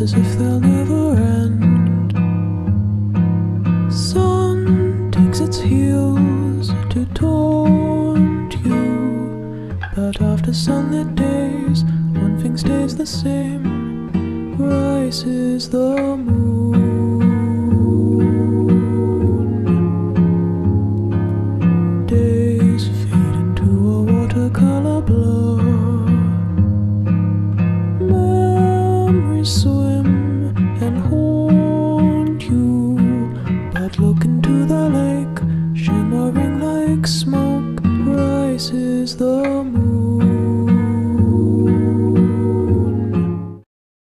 as if they'll never end. Sun takes its heels to taunt you, but after sunlit days, one thing stays the same. Rises the moon.